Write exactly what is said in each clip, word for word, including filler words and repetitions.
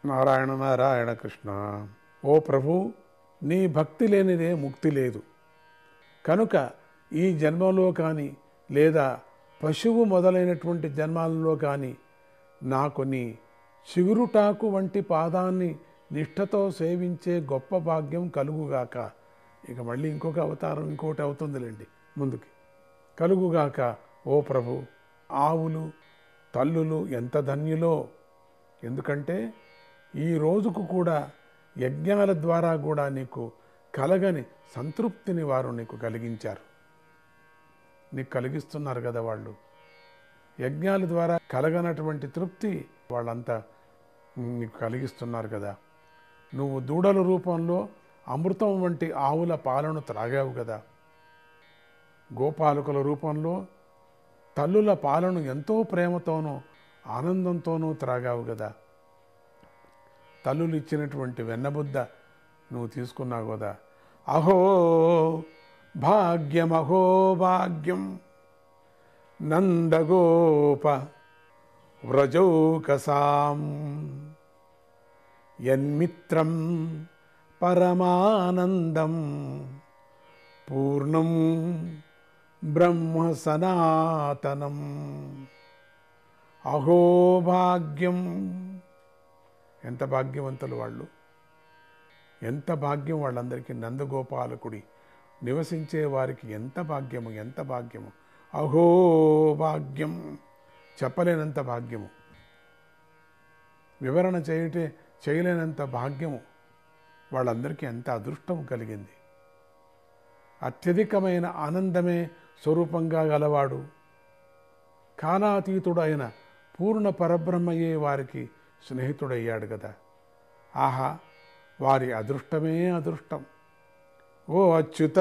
నారాయణ నారాయణ కృష్ణ. ఓ ప్రభు, నీ భక్తి లేనిదే ముక్తి లేదు. కనుక ఈ జన్మలో కానీ లేదా పశువు మొదలైనటువంటి జన్మాలలో కానీ నాకు నీ చిగురుటాకు వంటి పాదాన్ని నిష్ఠతో సేవించే గొప్ప భాగ్యం కలుగుగాక. ఇక మళ్ళీ ఇంకొక అవతారం ఇంకోటి అవుతుందిలేండి ముందుకి. కలుగుగాక ఓ ప్రభు. ఆవులు తల్లులు ఎంత ధన్యులో. ఎందుకంటే ఈ రోజుకు కూడా యజ్ఞాల ద్వారా కూడా నీకు కలగని సంతృప్తిని వారు నీకు కలిగించారు. నీకు కలిగిస్తున్నారు కదా వాళ్ళు. యజ్ఞాల ద్వారా కలగనటువంటి తృప్తి వాళ్ళంతా నీకు కలిగిస్తున్నారు కదా. నువ్వు దూడల రూపంలో అమృతం వంటి ఆవుల పాలను త్రాగావు కదా. గోపాలకుల రూపంలో తల్లుల పాలను ఎంతో ప్రేమతోనూ ఆనందంతోనూ త్రాగావు కదా. తల్లులు ఇచ్చినటువంటి వెన్నబుద్ద నువ్వు తీసుకున్నావు కదా. అహో భాగ్యం అహో భాగ్యం నందగోప వ్రజౌకసాం యన్మిత్రం పరమానందం పూర్ణం బ్రహ్మ సనాతనం. అహో భాగ్యం. ఎంత భాగ్యవంతులు వాళ్ళు, ఎంత భాగ్యం వాళ్ళందరికీ. నందగోపాలకుడి నివసించే వారికి ఎంత భాగ్యము, ఎంత భాగ్యము. అహో భాగ్యం, చెప్పలేనంత భాగ్యము, వివరణ చేయటే చేయలేనంత భాగ్యము. వాళ్ళందరికీ ఎంత అదృష్టం కలిగింది. అత్యధికమైన ఆనందమే స్వరూపంగా గలవాడు కాలాతీతుడు అయిన పూర్ణ పరబ్రహ్మయే వారికి స్నేహితుడయ్యాడు కదా. ఆహా, వారి అదృష్టమే అదృష్టం. ఓ అచ్యుత,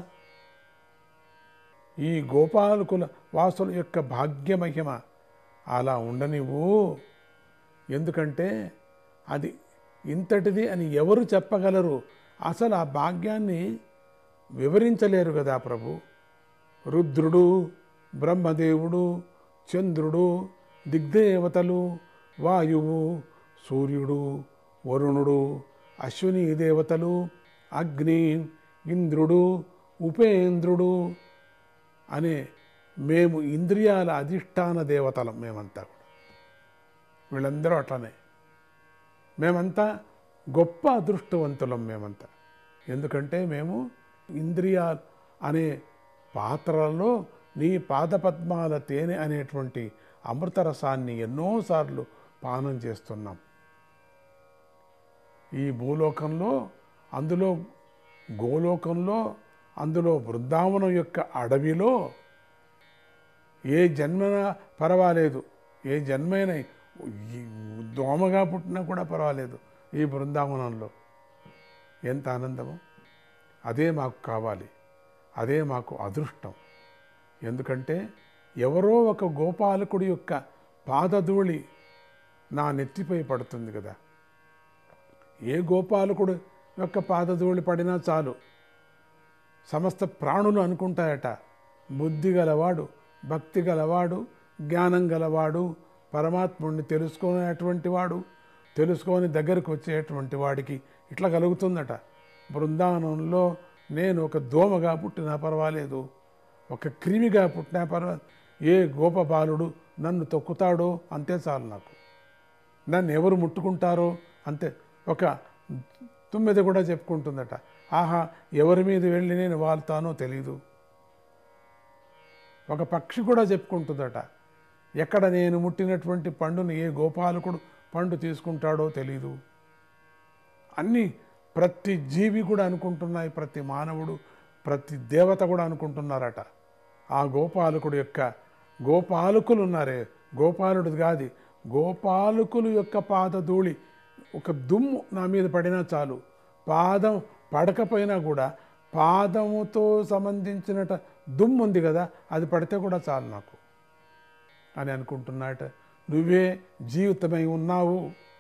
ఈ గోపాలకుల వాసుల యొక్క భాగ్యమహిమ అలా ఉండనివ్వు. ఎందుకంటే అది ఇంతటిది అని ఎవరు చెప్పగలరు? అసలు ఆ భాగ్యాన్ని వివరించలేరు కదా ప్రభు. రుద్రుడు, బ్రహ్మదేవుడు, చంద్రుడు, దిగ్దేవతలు, వాయువు, సూర్యుడు, వరుణుడు, అశ్విని దేవతలు, అగ్ని, ఇంద్రుడు, ఉపేంద్రుడు అనే మేము ఇంద్రియాల అధిష్టాన దేవతలం. మేమంతా కూడా వీళ్ళందరూ అట్లనే. మేమంతా గొప్ప అదృష్టవంతులం మేమంతా. ఎందుకంటే మేము ఇంద్రియాలు అనే పాత్రలలో నీ పాదపద్మాల తేనె అనేటువంటి అమృతరసాన్ని ఎన్నోసార్లు పానం చేస్తున్నాం. ఈ భూలోకంలో, అందులో గోలోకంలో, అందులో బృందావనం యొక్క అడవిలో ఏ జన్మన పర్వాలేదు, ఏ జన్మైన దోమగా పుట్టినా కూడా పర్వాలేదు. ఈ బృందావనంలో ఎంత ఆనందము. అదే మాకు కావాలి, అదే మాకు అదృష్టం. ఎందుకంటే ఎవరో ఒక గోపాలకుడి యొక్క పాదధూళి నా నెత్తిపై పడుతుంది కదా. ఏ గోపాలకుడు యొక్క పాదధూళి పడినా చాలు, సమస్త ప్రాణులు అనుకుంటాయట, బుద్ధి గలవాడు, భక్తి గలవాడు, జ్ఞానం గలవాడు, పరమాత్ముడిని తెలుసుకునేటువంటి వాడు, తెలుసుకొని దగ్గరకు వచ్చేటువంటి వాడికి ఇట్లా కలుగుతుందట. బృందావనంలో నేను ఒక దోమగా పుట్టినా పర్వాలేదు, ఒక క్రిమిగా పుట్టినా పర్వాలేదు, ఏ గోపబాలుడు నన్ను తొక్కుతాడో అంతే చాలు నాకు. నన్ను ఎవరు ముట్టుకుంటారో అంతే. ఒక తుమ్మెద కూడా చెప్పుకుంటుందట, ఆహా ఎవరి మీద వెళ్ళి నేను వాళ్తానో తెలీదు. ఒక పక్షి కూడా చెప్పుకుంటుందట, ఎక్కడ నేను ముట్టినటువంటి పండును ఏ గోపాలకుడు పండు తీసుకుంటాడో తెలీదు. అన్నీ ప్రతి జీవి కూడా అనుకుంటున్నాయి, ప్రతి మానవుడు, ప్రతి దేవత కూడా అనుకుంటున్నారట. ఆ గోపాలకుడు యొక్క గోపాలకులు ఉన్నారే, గోపాలుడు కాదు, గోపాలకులు యొక్క పాదధూళి ఒక దుమ్ము నా మీద పడినా చాలు, పాదం పడకపోయినా కూడా పాదముతో సంబంధించినట దుమ్ము ఉంది కదా, అది పడితే కూడా చాలు నాకు అని అనుకుంటున్నాట. నువ్వే జీవితమై ఉన్నావు.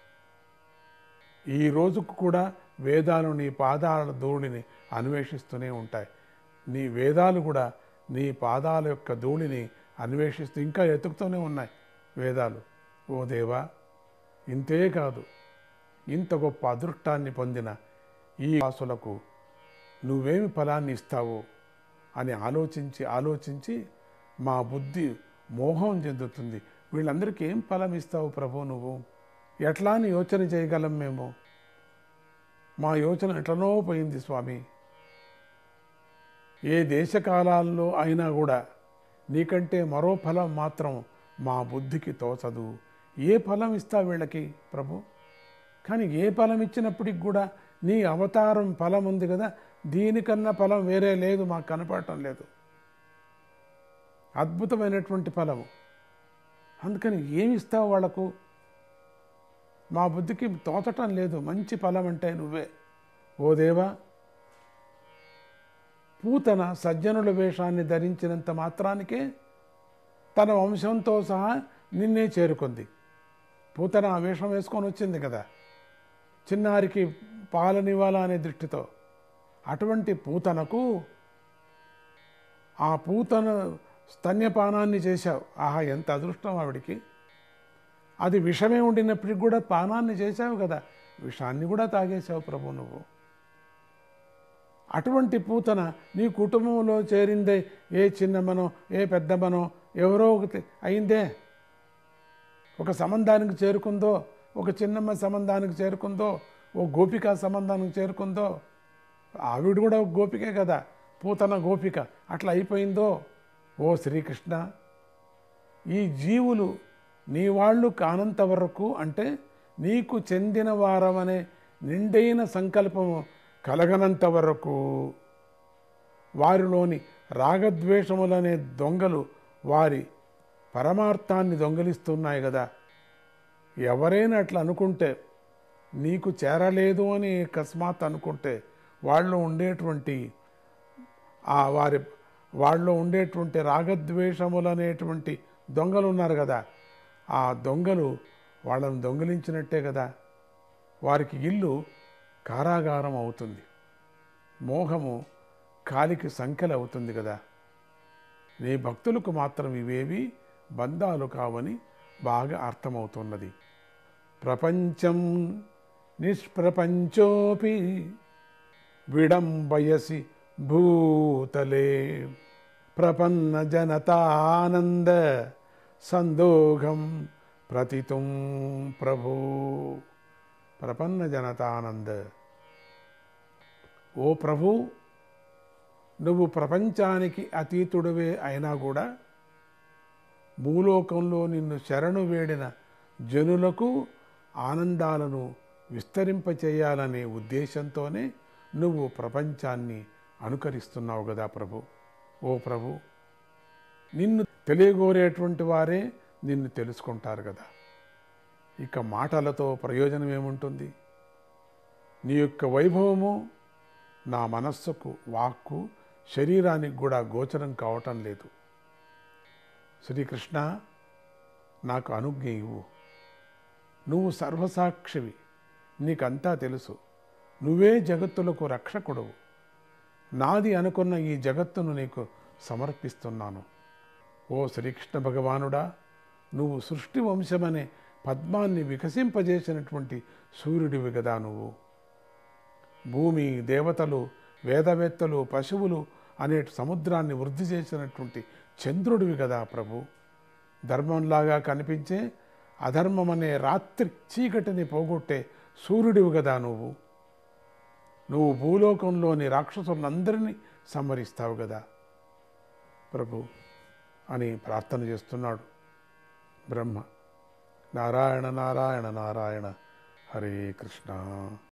ఈ రోజుకు కూడా వేదాలు నీ పాదాల ధూళిని అన్వేషిస్తూనే ఉంటాయి. నీ వేదాలు కూడా నీ పాదాల యొక్క ధూళిని అన్వేషిస్తూ ఇంకా ఎతుకుతూనే ఉన్నాయి వేదాలు. ఓ దేవా, ఇంతే కాదు, ఇంత గొప్ప అదృష్టాన్ని పొందిన ఈ వాసులకు నువ్వేమి ఫలాన్ని ఇస్తావో అని ఆలోచించి ఆలోచించి మా బుద్ధి మోహం చెందుతుంది. వీళ్ళందరికీ ఏం ఫలం ఇస్తావు ప్రభు నువ్వు? ఎట్లా అని యోచన చేయగలం మేము? మా యోచన ఎట్లనో పోయింది స్వామి. ఏ దేశకాలాల్లో అయినా కూడా నీకంటే మరో ఫలం మాత్రం మా బుద్ధికి తోచదు. ఏ ఫలం ఇస్తా వీళ్ళకి ప్రభు? కానీ ఏ ఫలం ఇచ్చినప్పటికి కూడా నీ అవతారం ఫలం ఉంది కదా, దీనికన్నా ఫలం వేరే లేదు, మాకు కనపడటం లేదు. అద్భుతమైనటువంటి ఫలము. అందుకని ఏమి ఇస్తావు వాళ్లకు? మా బుద్ధికి తోచటం లేదు. మంచి ఫలం అంటే నువ్వే ఓ దేవా. పూతన సజ్జనుల వేషాన్ని ధరించినంత మాత్రానికే తన వంశంతో సహా నిన్నే చేరుకుంది. పూతన ఆ వేషం వేసుకొని వచ్చింది కదా, చిన్నారికి పాలనివ్వాలా అనే దృష్టితో. అటువంటి పూతనకు ఆ పూతన స్తన్యపానాన్ని చేశావు. ఆహా, ఎంత అదృష్టం ఆవిడికి. అది విషమే ఉండినప్పటికి కూడా పానాన్ని చేశావు కదా, విషాన్ని కూడా తాగేశావు ప్రభు నువ్వు. అటువంటి పూతన నీ కుటుంబంలో చేరిందే, ఏ చిన్నమ్మనో ఏ పెద్దమ్మనో ఎవరో ఒకటి అయిందే. ఒక సంబంధానికి చేరుకుందో, ఒక చిన్నమ్మ సంబంధానికి చేరుకుందో, ఓ గోపిక సంబంధానికి చేరుకుందో. ఆవిడ కూడా ఒక గోపికే కదా, పూతన గోపిక. అట్లా అయిపోయిందో. ఓ శ్రీకృష్ణ, ఈ జీవులు నీ వాళ్ళు కానంత వరకు, అంటే నీకు చెందిన వారమనే నిండైన సంకల్పము కలగనంత వరకు వారిలోని రాగద్వేషములనే దొంగలు వారి పరమార్థాన్ని దొంగలిస్తున్నాయి కదా. ఎవరైనా అట్లా అనుకుంటే, నీకు చేరలేదు అని అకస్మాత్ అనుకుంటే, వాళ్ళు ఉండేటువంటి ఆ వారి వాళ్ళలో ఉండేటువంటి రాగద్వేషములనేటువంటి దొంగలు ఉన్నారు కదా, ఆ దొంగలు వాళ్ళను దొంగిలించినట్టే కదా. వారికి ఇల్లు కారాగారం అవుతుంది, మోహము కాలికి సంకెలు అవుతుంది కదా. నీ భక్తులకు మాత్రం ఇవేవి బంధాలు కావని బాగా అర్థమవుతున్నది. ప్రపంచం నిష్ప్రపంచోపి విడంబయసి భూతలే ప్రపన్న జనతానంద సందోహం ప్రతితుం ప్రభు. ప్రపన్న జనతానంద. ఓ ప్రభు, నువ్వు ప్రపంచానికి అతీతుడివే అయినా కూడా భూలోకంలో నిన్ను శరణు వేడిన జనులకు ఆనందాలను విస్తరింపచేయాలనే ఉద్దేశంతోనే నువ్వు ప్రపంచాన్ని అనుకరిస్తున్నావు కదా ప్రభు. ఓ ప్రభు, నిన్ను తెలియగోరేటువంటి వారే నిన్ను తెలుసుకుంటారు కదా. ఇక మాటలతో ప్రయోజనం ఏముంటుంది? నీ యొక్క వైభవము నా మనస్సుకు, వాక్కు, శరీరానికి కూడా గోచరం కావటం లేదు. శ్రీకృష్ణ, నాకు అనుజ్ఞ ఇవ్వు. నువ్వు సర్వసాక్షివి, నీకంతా తెలుసు. నువ్వే జగత్తులకు రక్షకుడవు. నాది అనుకున్న ఈ జగత్తును నీకు సమర్పిస్తున్నాను. ఓ శ్రీకృష్ణ భగవానుడా, నువ్వు సృష్టి వంశమనే పద్మాన్ని వికసింపజేసినటువంటి సూర్యుడివి కదా నువ్వు. భూమి, దేవతలు, వేదవేత్తలు, పశువులు అనే సముద్రాన్ని వృద్ధి చేసినటువంటి చంద్రుడివి కదా ప్రభు. ధర్మంలాగా కనిపించే అధర్మం అనే రాత్రి చీకటిని పోగొట్టే సూర్యుడివి కదా నువ్వు. నువ్వు భూలోకంలోని రాక్షసులందరినీ సంహరిస్తావు కదా ప్రభు అని ప్రార్థన చేస్తున్నాడు బ్రహ్మ. నారాయణ నారాయణ నారాయణ, హరే కృష్ణ.